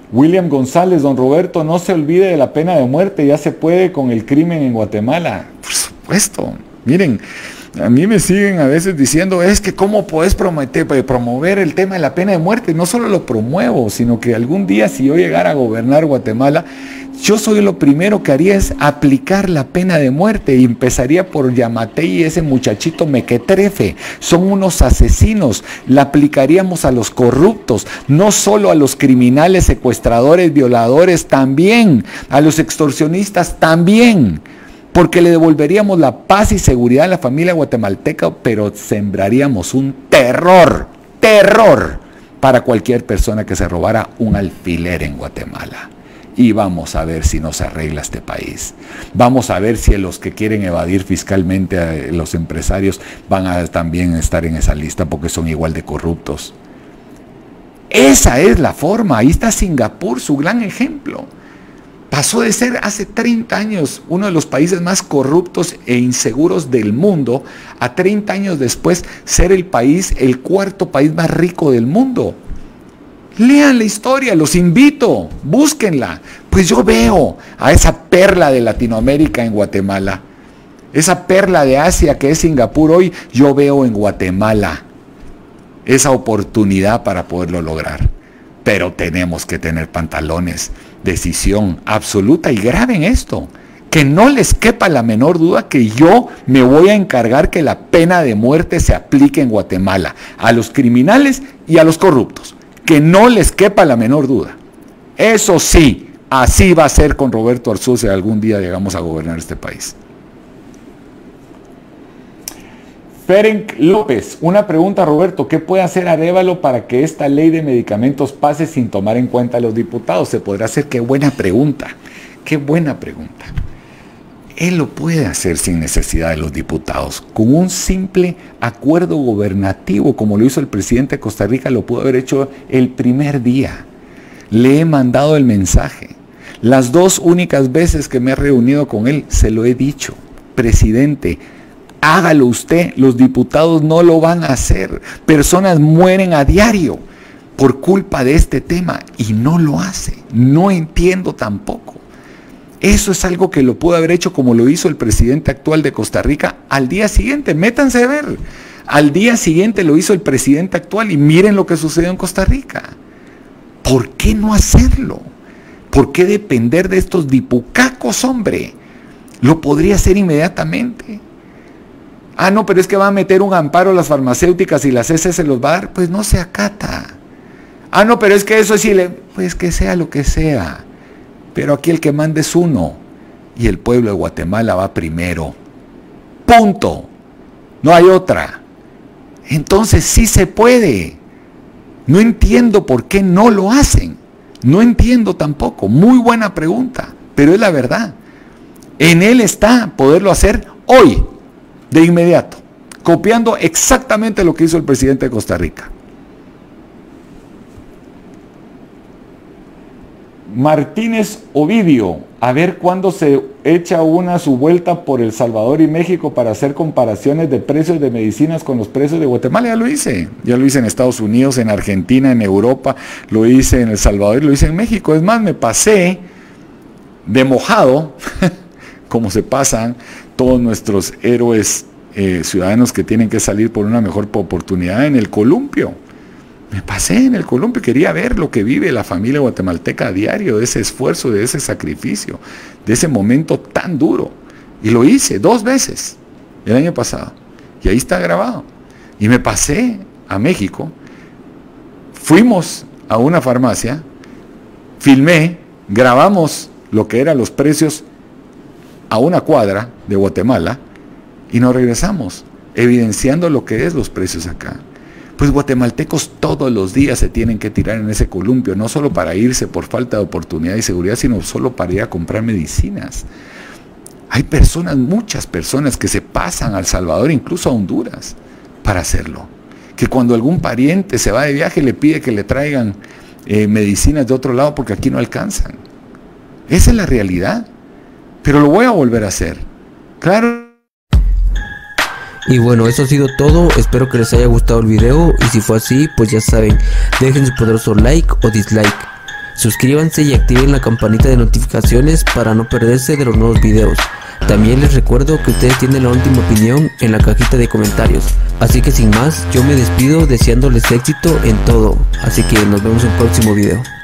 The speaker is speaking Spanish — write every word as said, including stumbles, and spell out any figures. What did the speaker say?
William González, don Roberto, no se olvide de la pena de muerte, ya se puede con el crimen en Guatemala. Por supuesto, miren, a mí me siguen a veces diciendo, es que cómo podés prometer, promover el tema de la pena de muerte. No solo lo promuevo, sino que algún día si yo llegara a gobernar Guatemala, yo soy lo primero que haría es aplicar la pena de muerte y empezaría por Yamatei y ese muchachito Mequetrefe. Son unos asesinos, la aplicaríamos a los corruptos, no solo a los criminales, secuestradores, violadores, también a los extorsionistas, también. Porque le devolveríamos la paz y seguridad a la familia guatemalteca, pero sembraríamos un terror, terror para cualquier persona que se robara un alfiler en Guatemala. Y vamos a ver si nos arregla este país. Vamos a ver si los que quieren evadir fiscalmente a los empresarios van a también estar en esa lista porque son igual de corruptos. Esa es la forma. Ahí está Singapur, su gran ejemplo. Pasó de ser hace treinta años uno de los países más corruptos e inseguros del mundo a treinta años después ser el país, el cuarto país más rico del mundo. Lean la historia, los invito, búsquenla. Pues yo veo a esa perla de Latinoamérica en Guatemala. Esa perla de Asia que es Singapur hoy, yo veo en Guatemala esa oportunidad para poderlo lograr. Pero tenemos que tener pantalones, decisión absoluta y graben esto. Que no les quepa la menor duda que yo me voy a encargar que la pena de muerte se aplique en Guatemala a los criminales y a los corruptos. Que no les quepa la menor duda. Eso sí, así va a ser con Roberto Arzú si algún día llegamos a gobernar este país. Ferenc López, una pregunta, Roberto, ¿qué puede hacer Arévalo para que esta ley de medicamentos pase sin tomar en cuenta a los diputados? Se podrá hacer, qué buena pregunta, qué buena pregunta. Él lo puede hacer sin necesidad de los diputados, con un simple acuerdo gubernativo, como lo hizo el presidente de Costa Rica, lo pudo haber hecho el primer día. Le he mandado el mensaje. Las dos únicas veces que me he reunido con él, se lo he dicho. Presidente, hágalo usted, los diputados no lo van a hacer. Personas mueren a diario por culpa de este tema y no lo hace. No entiendo tampoco. Eso es algo que lo pudo haber hecho como lo hizo el presidente actual de Costa Rica al día siguiente. Métanse a ver. Al día siguiente lo hizo el presidente actual y miren lo que sucedió en Costa Rica. ¿Por qué no hacerlo? ¿Por qué depender de estos dipucacos, hombre? Lo podría hacer inmediatamente. Ah, no, pero es que va a meter un amparo a las farmacéuticas y las S se los va a dar. Pues no se acata. Ah, no, pero es que eso sí le... Pues que sea lo que sea. Pero aquí el que manda es uno. Y el pueblo de Guatemala va primero. Punto. No hay otra. Entonces sí se puede. No entiendo por qué no lo hacen. No entiendo tampoco. Muy buena pregunta. Pero es la verdad. En él está poderlo hacer hoy. De inmediato. Copiando exactamente lo que hizo el presidente de Costa Rica. Martínez Ovidio, a ver cuándo se echa una su vuelta por El Salvador y México para hacer comparaciones de precios de medicinas con los precios de Guatemala. Ya lo hice, ya lo hice en Estados Unidos, en Argentina, en Europa, lo hice en El Salvador y lo hice en México. Es más, me pasé de mojado, como se pasan todos nuestros héroes eh, ciudadanos que tienen que salir por una mejor oportunidad en el columpio. Me pasé en el columpio, quería ver lo que vive la familia guatemalteca a diario, de ese esfuerzo, de ese sacrificio, de ese momento tan duro. Y lo hice dos veces el año pasado. Y ahí está grabado. Y me pasé a México, fuimos a una farmacia, filmé, grabamos lo que eran los precios a una cuadra de Guatemala y nos regresamos, evidenciando lo que es los precios acá. Pues guatemaltecos todos los días se tienen que tirar en ese columpio, no solo para irse por falta de oportunidad y seguridad, sino solo para ir a comprar medicinas. Hay personas, muchas personas que se pasan a El Salvador, incluso a Honduras, para hacerlo. Que cuando algún pariente se va de viaje le pide que le traigan eh, medicinas de otro lado porque aquí no alcanzan. Esa es la realidad. Pero lo voy a volver a hacer. Claro. Y bueno, eso ha sido todo, espero que les haya gustado el video y si fue así, pues ya saben, dejen su poderoso like o dislike. Suscríbanse y activen la campanita de notificaciones para no perderse de los nuevos videos. También les recuerdo que ustedes tienen la última opinión en la cajita de comentarios. Así que sin más, yo me despido deseándoles éxito en todo. Así que nos vemos en el próximo video.